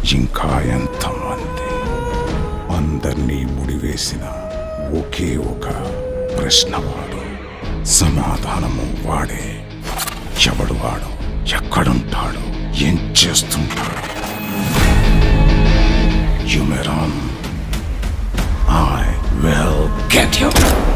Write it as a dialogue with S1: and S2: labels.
S1: ఇంకా ఎంతమంది? అందర్నీ ముడివేసిన ఒకే ఒక ప్రశ్నవాడు, సమాధానము వాడే. ఎవడు వాడు? ఎక్కడుంటాడు? ఏం చేస్తుంటాడు? You may run. I will get you.